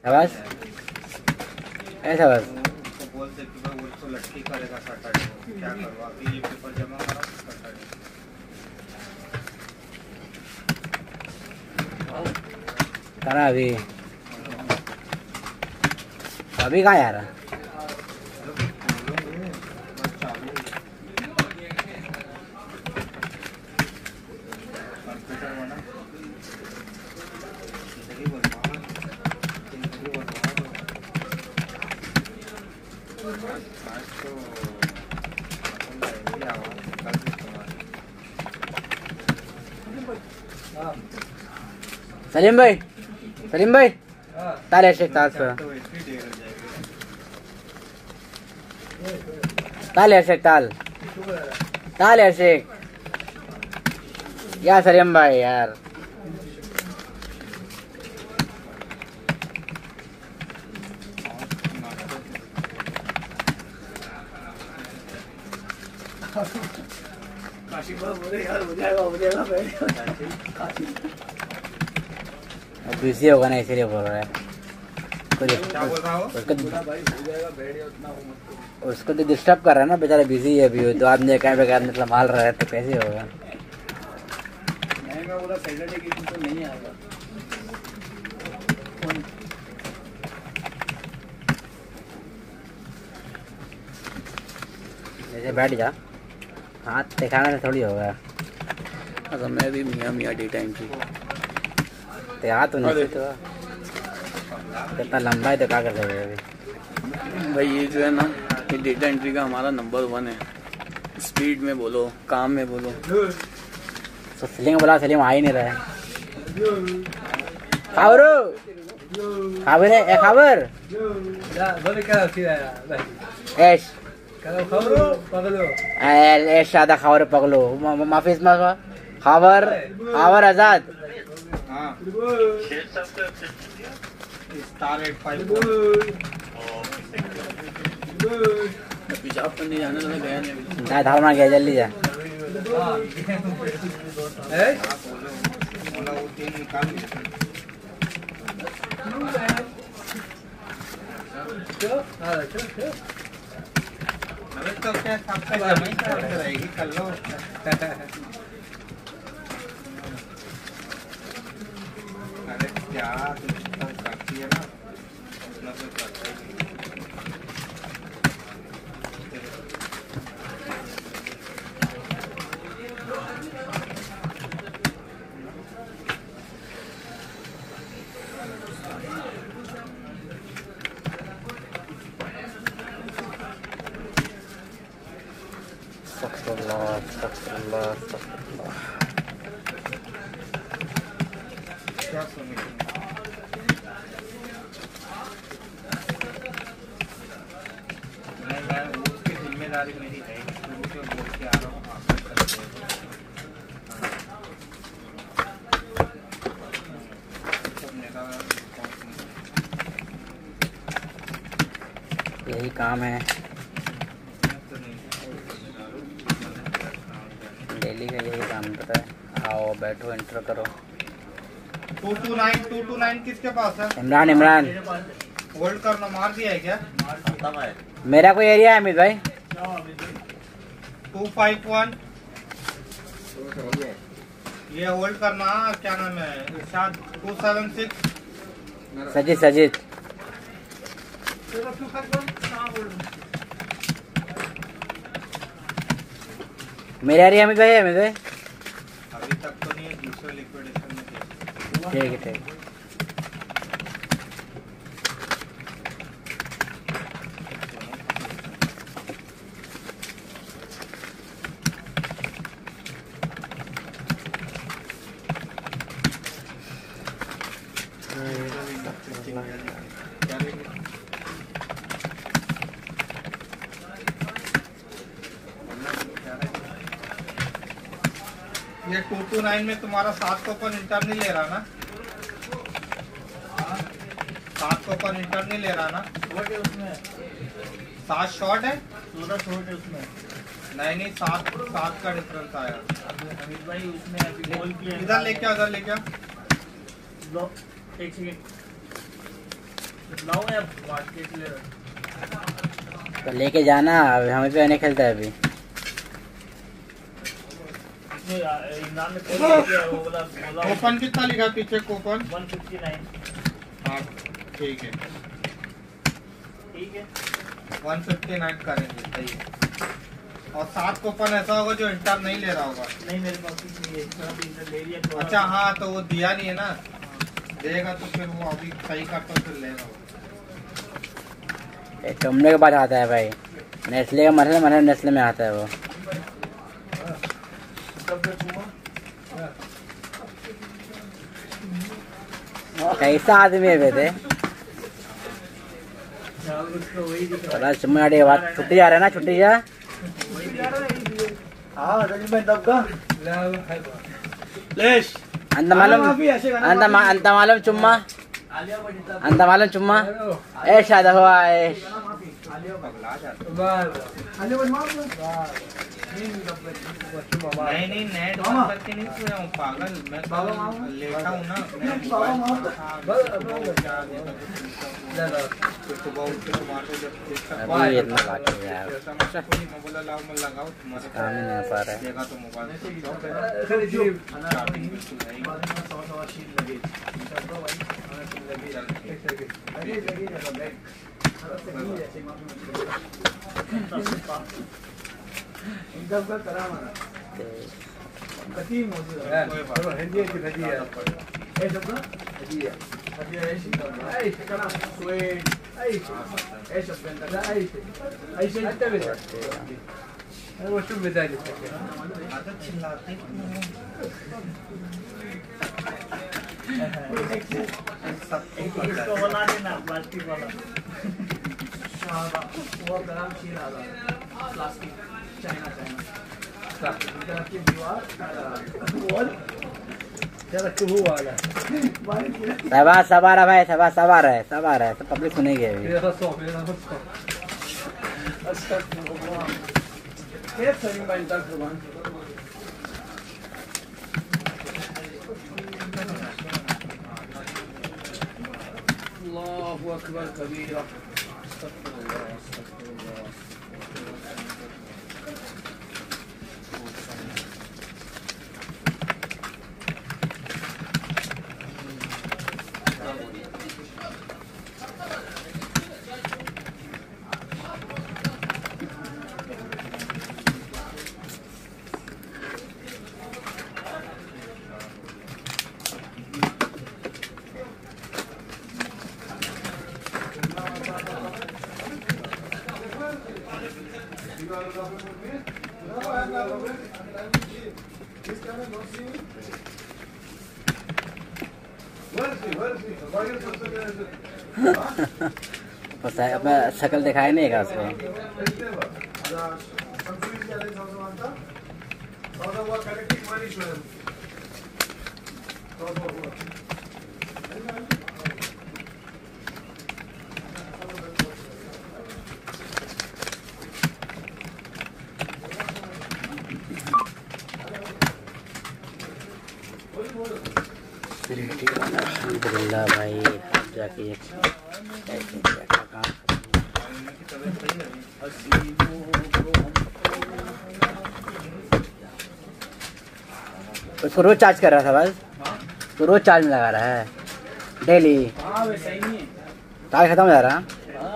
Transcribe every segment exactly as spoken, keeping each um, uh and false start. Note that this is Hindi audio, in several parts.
बस ऐसा बस बोलते कि भाई वो तो लड़की करेगा सैटरडे को, क्या करवा अभी ये पेपर जमा करा सैटरडे करा अभी अभी कहाँ यार सलीम भाई सलीम भाई ताल शेख ताल ताल शेख ताल ताल शेख यार सलीम भाई यार बिजी होगा ना इसीलिए बोल रहा है उसको तो डिस्टर्ब कर रहा है ना बेचारा बिजी है अभी दो आदमी कहीं पे मतलब माल रहा है तो कैसे होगा मैं बोला सैटरडे के दिन तो नहीं आएगा जैसे बैठ जा हाथ दिखाने से थोड़ी होगा अच्छा मैं भी मियाँ मियाँ डी टाइम की तो हाथ तो नहीं तो कितना लंबा है तो क्या कर सकते अभी भाई ये जो है ना ये डेटा एंट्री का हमारा नंबर वन है स्पीड में बोलो काम में बोलो तो सलीम बोला सलीम आ ही नहीं रहा है खबर खबर है ए खबर ऐश ऐश शादा खबर पकड़ो माफिस में खबर खबर आजाद हाँ स्टार एट फाइव पिशाब करने जाने लगा गया नहीं ना धाव ना गया जल्दी जा बोला वो तीन निकाल अरे तो क्या सबका जमा ही रहेगी कर लो अरे क्या तुम करती है ना अपना कोई करता ही नहीं अस्तगफुरुल्लाह अस्तगफुरुल्लाह अस्तगफुरुल्लाह क्या सुनी नहीं मैं उसकी जिम्मेदारी मेरी है शुरू से बोल के आ रहा हूँ आप करते यही काम है डेली का यही काम पता है आओ बैठो एंटर करो two two nine two two nine किसके पास है इमरान इमरान होल्ड करना मार दिया है क्या मेरा कोई एरिया है अमित भाई टू फाइव वन ये होल्ड करना क्या नाम है शायद two seven six Sajit Sajit मेरा एरिया अमित भाई है अमित भाई अभी तक तो नहीं है दूसरे लिक्विडेशन में ठीक है ठीक ये टू टू नाइन में तुम्हारा सात को पर इंटर नहीं ले रहा ना सात को पर इंटर नहीं ले रहा ना शॉर्ट है उसमें सात शॉर्ट है सोलह शॉर्ट है उसमें नहीं नहीं सात सात का डिफरेंस आया अमित भाई उसमें अभी गोल किया इधर लेके इधर लेके ब्लॉक एक सेकेंड तो लेके जाना, अभी हमें पे नहीं खेलता है अभी। कूपन कितना लिखा पीछे? Coupon one fifty nine. हाँ ठीक है ठीक है, वन फिफ्टी नाइन करेंगे, सही है। और सात कूपन ऐसा होगा जो इंटर नहीं ले रहा होगा। नहीं मेरे पास नहीं है, सब इंटर ले लिया। अच्छा हाँ, तो वो दिया नहीं है ना, देगा तो फिर वो अभी सही करता फिर लेगा। टुमले के बाद आता है भाई, नेस्ले का मसला मतलब नेस्ले में आता है वो। कैसा आदमी है बेटे? थोड़ा चुम्मा के बाद छुट्टी जा रहा है ना, छुट्टी जा। अंत मालूम अंत अंत मालूम चुम्मा अंत मालूम चुम्मा ऐश आधा हुआ ऐश। नहीं नहीं नेट बंद करके नहीं सोया हूँ पागल, मैं लेटा हूँ ना। अभी इतना बाकी है यार, मैं बोला लाओ मैं लगाओ, तुम्हारे काम ही नहीं हो पा रहा है। देगा तो मोबाइल इसको बोला देना प्लास्टिक वाला। वो गरम शील आ रहा प्लास्टिक, चाइना चाइना की दीवार सवा सवार है भाई, सवा सवार है, सवार है, सब पब्लिक सुनेगी अभी। अल्लाहु अकबर कबीरा। अस्तगफिरुल्लाह, अस्तगफिरुल्लाह। अपना शक्ल दिखाया नहीं है उसको। अल्हम्दुलिल्लाह भाई, जाके उसको रोज चार्ज कर रहा था बस, तो रोज चार्ज में लगा रहा है डेली। तार खत्म हो जा रहा।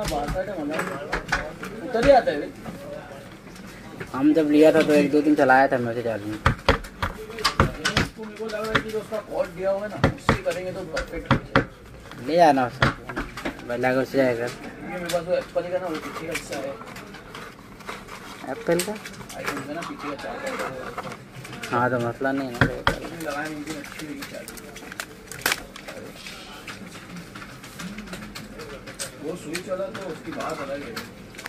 हम जब लिया था तो एक दो दिन चलाया था मैं उसे चार्ज में। ले जाना उससे, लगा उससे जाएगा। एप्पल का हाँ तो मसला नहीं है वो स्विच वाला तो उसकी बात अलग है।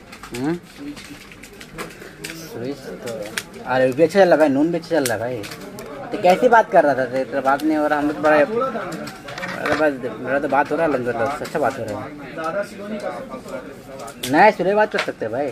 स्विच तो अरे भी अच्छा चल रहा भाई, नून भी अच्छा चल रहा भाई। तो कैसी बात कर रहा था तेरा? बात नहीं हो रहा। हम तो बड़ा अरे बस मेरा तो बात हो रहा है, अलहमदुलिल्लाह अच्छा बात हो रहा है। नहीं सुबह बात कर सकते भाई।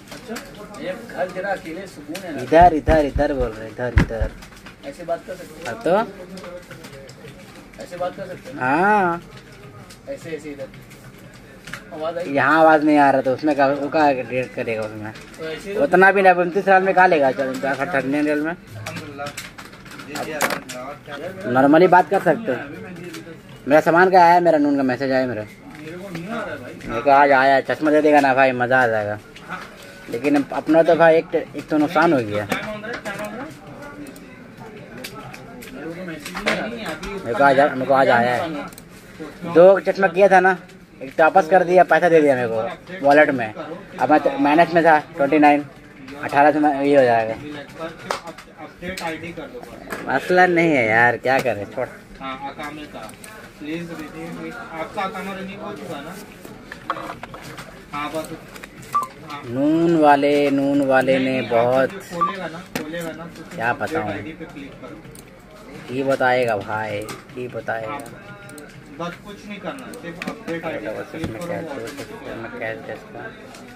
इधर इधर इधर बोल रहे, इधर इधर ऐसे बात कर सकते हैं तो ऐसे बात कर सकते हैं। हाँ ऐसे ऐसे इधर आवाज आई यहाँ आवाज नहीं आ रहा तो उसमें का वो का रेट करेगा उसमें तो ऐसे उतना भी नहीं। उनतीस साल में कहा लेगा थर्टी रियल में अल्हम्दुलिल्लाह जी जी अल्हम्दुलिल्लाह। नॉर्मली बात कर सकते हो। मेरा सामान का आया, मेरा नून का मैसेज आया मेरा। मेरे को नहीं आ रहा है भाई। मेरे को आज आया, चश्मा दे देगा ना भाई, मज़ा आ जाएगा। लेकिन अपना तो भाई एक एक तो नुकसान हो गया। क्या मांग रहा है क्या मांग रहा है? मेरे को मैसेज नहीं आ रहा है। मेरे को आज मेरे को आज आया है। दो चश्मा किया था ना, एक तो वापस कर दिया, पैसा दे दिया मेरे को वॉलेट में। अब मैं माइनस में था ट्वेंटी नाइन अठारह से मैं ये हो जाएगा। अपडेट आईडी कर दो बस। मसला नहीं है यार, क्या करें, छोड़। हाँ अकामे का प्लीज रिन्यू। आपका अकामा रिन्यू हो चुका है ना? हाँ बस हाँ। नून वाले नून वाले ने नहीं, बहुत आपका जो खोलेगा ना खोलेगा ना तो क्या बताऊं? आईडी पे क्लिक करो। ही बताएगा भाई, ही बताएगा। बस कुछ नहीं करना, सिर्फ अपडेट आईडी पे बस क्लिक इसमें करो कैश और दो सकते हैं, कैश टेस्ट का।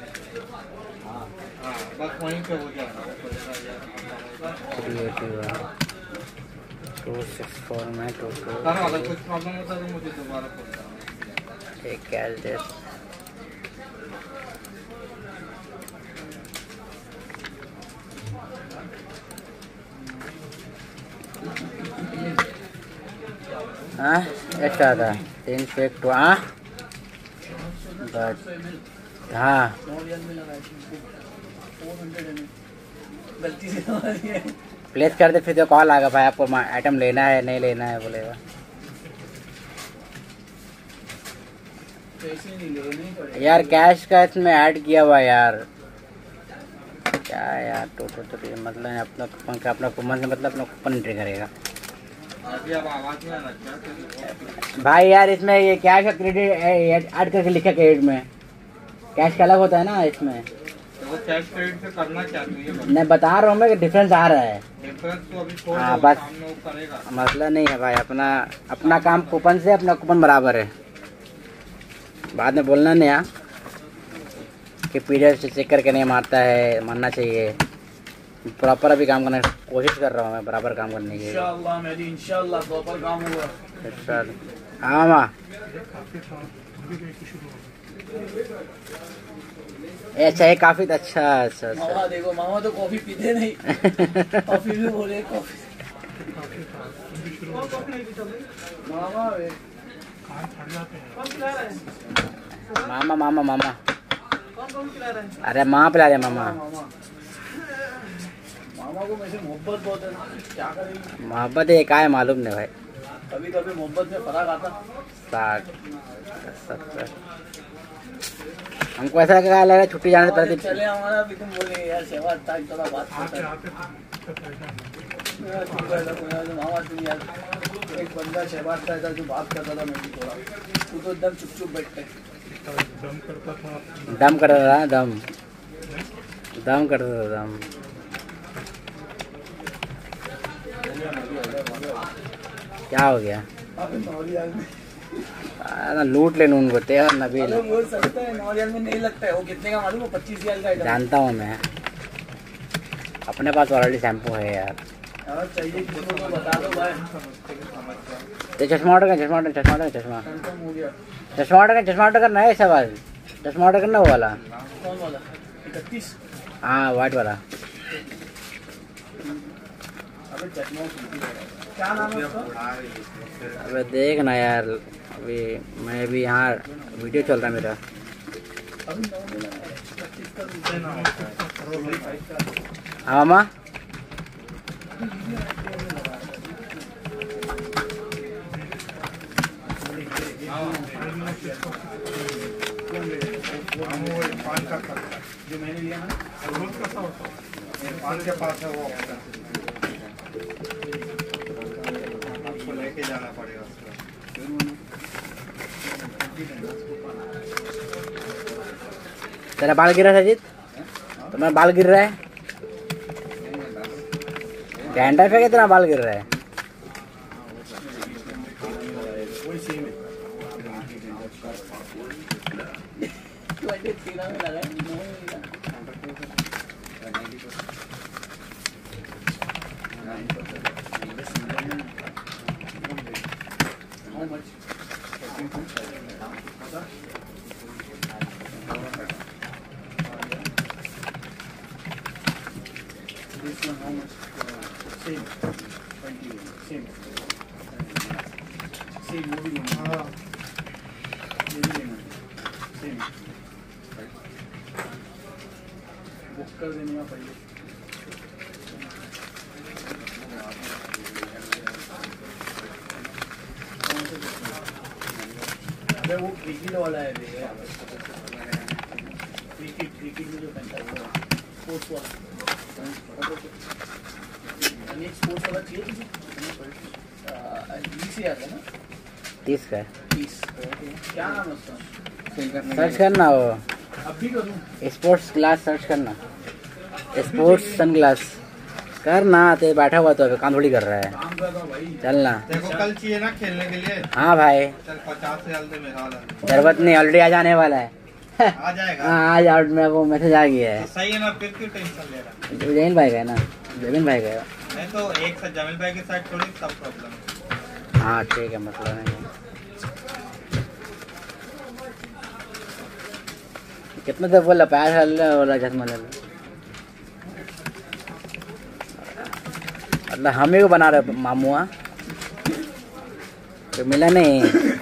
हाँ बस वहीं पे हो जाएगा। क्रिएटिव टू सिक्स फोर में टू टू सर अगर कुछ प्रॉब्लम होता तो मुझे दोबारा फोन करना। ठीक, कैश टेस्ट। हाँ एक्स्ट्रा था तीन सौ एक टू। हाँ बट हाँ गलती से दबा दिया। प्लेस कर दे, फिर तो कॉल आएगा भाई आपको आइटम लेना है नहीं लेना है बोलेगा। पैसे नहीं लेने ही पड़ेगा। यार कैश का इसमें ऐड किया हुआ है यार, क्या है यार। टोटल तो ये मतलब है अपना कूपन का, अपना कूपन से मतलब अपना कूपन एंट्री करेगा अभी अब आवाज में आना क्या? भाई यार। इसमें ये कैश का क्रेडिट ऐड करके लिखा क्रेडिट में, कैश का अलग होता है ना इसमें। तो वो कैश क्रेडिट से करना क्या चाहिए? मैं बता रहा हूँ मैं कि डिफरेंस आ रहा है। डिफरेंस तो अभी छोड़ हाँ, दो, बस। सामने वो करेगा। मसला नहीं है भाई, अपना अपना काम कूपन से, अपना कूपन बराबर है। बाद में बोलना नहीं यार कि पीडीएफ से चेक करके नहीं मारता है, मानना चाहिए। प्रॉपर अभी काम करने की कोशिश कर रहा हूँ मैं, बराबर काम करने की। इंशाअल्लाह मेरी इंशाअल्लाह प्रॉपर काम होगा। हाँ माँ अच्छा है काफी अच्छा। अच्छा अच्छा मामा देखो, मामा तो कॉफी पीते नहीं। कॉफी भी बोले कॉफी। मामा वे मामा मामा मामा कौन कौन खिला रहा है? अरे माँ पिला दे मामा। मामा मामा को मेरे से मोहब्बत बहुत है ना, क्या करेंगे। मोहब्बत है क्या है मालूम नहीं भाई। कभी कभी मोहब्बत में फर्क आता। साठ सत्तर हमको ऐसा क्या लग रहा है छुट्टी जाने से पहले। चले हमारा भी तुम बोले यार शहबाज ताज थोड़ा बात करता है। मामा तुम यार एक बंदा शहबाज ताज था जो बात करता था, मैं भी थोड़ा तू तो एकदम चुप चुप बैठते। दम करता था, दम दम करता था दम। क्या हो गया? आ, लूट ले उनको तेरा नबील। बोल सकता है नौ रियाल में नहीं लगता है। वो कितने का मालूम है? पच्चीस रियाल का आइटम। जानता हूँ मैं, अपने पास ऑलरेडी शैम्पू है यार। और चाहिए किसी को तो बता दो भाई। तो चश्मा ऑर्डर कर, चश्मा ऑर्डर चश्मा ऑर्डर चश्मा कंफर्म हो गया। चश्मा ऑर्डर कर, चश्मा ऑर्डर करना है सवाल। चश्मा ऑर्डर करना वो वाला। कौन वाला? इकतीस। हाँ वाइट वाला। अबे चश्मा क्या नाम है उसका? अबे देख ना यार, अभी मैं भी यहाँ वीडियो चल रहा है मेरा। अभी नौ दिन है, इकतीस का दूसरे नाम है। हाँ मामा जो मैंने लिया ना पान के पास है वो आपको लेके जाना पड़ेगा उसको। तेरा बाल गिर रहा है अजीत, तुम्हारा बाल गिर रहा है। डैंड्रफ है कि तेरा बाल गिर रहा है? वही सेम है। ट्वेंटी तेरह में लगा है, नौ में लगा। How much? This one how much? Same. twenty. Same. Same movie name. हाँ. movie name. Same. बुक कर देने का पहले. अबे वो क्रिकेट वाला है भैया. क्रिकेट क्रिकेट में जो पहनता है वो स्पोर्ट्स वाला. अनेक स्पोर्ट्स वाला चाहिए तुझे? बीस ही आता है ना? तीस का है। तीस. क्या नाम है उसका? सर्च करना वो अभी करूँ? स्पोर्ट्स ग्लास सर्च करना, स्पोर्ट्स सन ग्लास करना। तो बैठा हुआ तो अभी काम थोड़ी कर रहा है। काम कर रहा हूँ भाई. चलना। देखो कल चाहिए ना खेलने के लिए। हाँ भाई, चल पचास से जल्दी में हाल है। जरूरत नहीं, ऑलरेडी आ जाने वाला है। आ जाएगा। हाँ आज आउट में वो मैसेज आ गया है। तो सही है ना, फिर क्यों टेंशन ले रहा है? जमीन भाई का है ना, जमीन भाई का है। नहीं तो एक साथ जमील भाई के साथ थोड़ी सब प्रॉब्लम है। हाँ ठीक है, मतलब नहीं। कितना देर बोला? पैर हल बोला चश्मा ले लो। मतलब हम ही को बना रहे मामुआ तो मिला नहीं।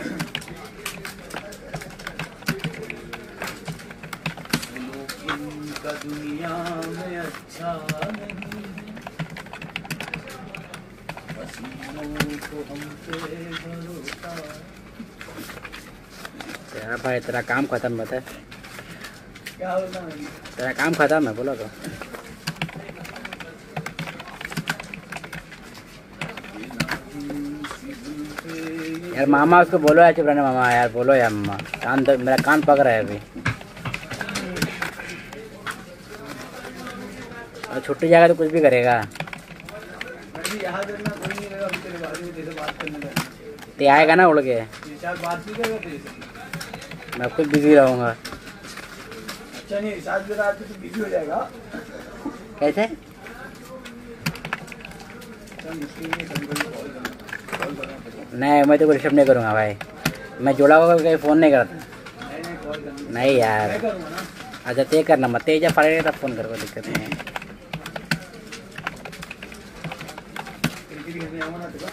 इनका दुनिया में अच्छा नहीं, पसीनों को हम पे भरोसा. तेरा भाई तेरा काम खत्म बता। क्या होता है? तेरा काम खत्म है बोलो तो। यार मामा उसको बोलो यार, चुप रहने मामा यार, बोलो यार मामा। कान तो मेरा कान पक रहा है अभी। और छुट्टी जाएगा तो कुछ भी करेगा। मैं भी यहाँ करना कोई नहीं रहेगा अभी तेरे बारे में, तेरे बात करने लगा. ते आएगा ना उड़ के, ये शायद बात नहीं करेगा तेरे से. मैं खुद बिजी रहूँगा। अच्छा नहीं, शायद मेरा आज तो बिजी हो जाएगा. कैसे? चल मुश्किल नहीं, कभी कभी कॉल करना कॉल करना पड़ेगा. नहीं मैं तो कोई रिसीव नहीं करूँगा भाई, मैं जुड़ा हुआ कहीं फ़ोन नहीं करता। नहीं नहीं कॉल करना. नहीं यार, मैं करूँगा ना. अच्छा ते करना मत, तेजा पड़ेगा तब फ़ोन कर, कोई दिक्कत नहीं है। क्रिकेट खेलने आऊँगा ना तेरा.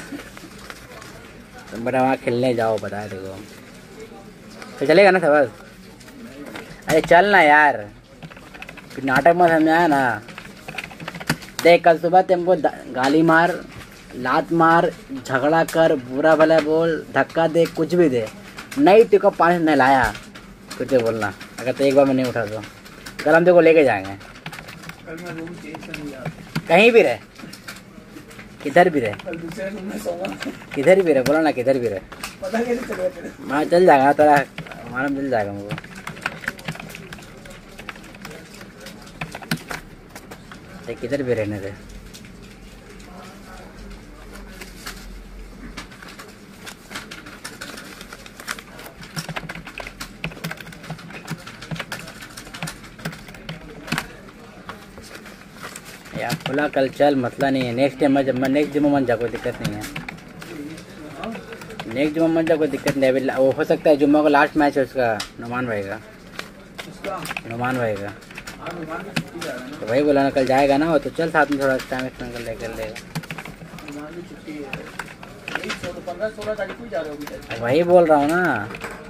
तुम बड़ा वहाँ खेलने जाओ, बता देखो तो चलेगा ना सवाल। अरे चल ना यार, फिर नाटक मत समझाया ना। देख कल सुबह तुमको गाली मार, लात मार, झगड़ा कर, बुरा भला बोल, धक्का दे, कुछ भी दे, नहीं तेको पानी नहीं लाया कुछ बोलना। अगर तो एक बार में नहीं उठा तो कल हम तेको लेके जाएंगे। कल मैं रूम चेंज करने जा रहा हूँ. कहीं भी रहे, किधर भी रहे, कल दूसरे रूम में सोऊंगा. किधर भी रहे, बोला ना किधर भी रहे। पता कैसे चलेगा तेरे? मैं चल जाएगा तेरा, हमारा मिल जाएगा मुझको। किधर भी रहने दे। यार खुला कल चल, मसला नहीं है। नेक्स्ट टाइम मैं नेक्स्ट जुम्मा मन जा, कोई दिक्कत नहीं है। नेक्स्ट जुम्मा मन जा, कोई दिक्कत नहीं है। अभी वो हो सकता है जुम्मा को लास्ट मैच है उसका, नुमान भाई का। नुमान भाई का तो वही बोला ना, कल जाएगा ना वो, तो चल साथ में थोड़ा टाइम स्पेंड कर लेकर लेगा। वही बोल रहा हूँ ना,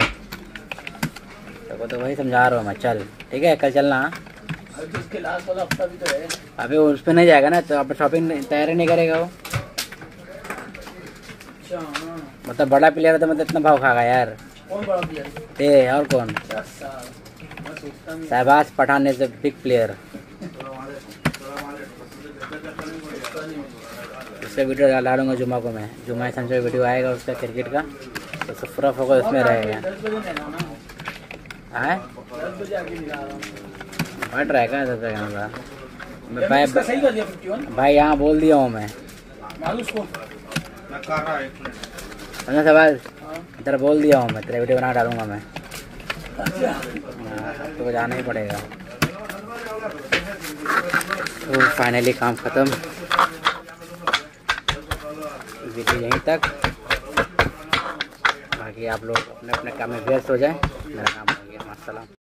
तो, तो वही समझा रहा हूँ मैं। चल ठीक है, कल चलना। उसके लास्ट वाला हफ्ता भी तो है। अभी उस पर नहीं जाएगा ना, तो आप शॉपिंग तैयारी नहीं करेगा वो। अच्छा हाँ। मतलब बड़ा प्लेयर है तो मतलब इतना भाव खाएगा यार। कौन बड़ा प्लेयर? ते और कौन? Shahbaz Pathan is a big player. उसका वीडियो डालूंगा जुम्मा को मैं, जुम्मा संजय वीडियो आएगा उसका क्रिकेट का, तो पूरा फोकस उसमें रहेगा। हाँ बढ़ रहा है क्या दस का? मैं भाई सही कर दिया इक्यावन भाई यहाँ बोल दिया हूँ मैं। मालूम उसको मैं कर रहा एक मिनट। समझा शहबाज, तेरा बोल दिया हूँ मैं, तेरा वीडियो बना डालूंगा मैं। अच्छा तो जाना ही पड़ेगा। तो फाइनली काम खत्म, वीडियो यहीं तक। बाकी बाकी आप लोग अपने अपने काम में व्यस्त हो जाएं। मेरा काम हो गया। अस्सलाम।